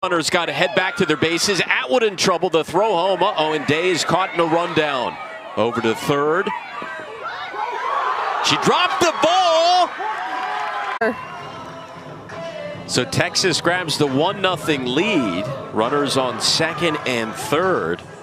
Runners got to head back to their bases. Atwood in trouble. The throw home. And Day is caught in a rundown. Over to third. She dropped the ball. So Texas grabs the 1-0 lead. Runners on second and third.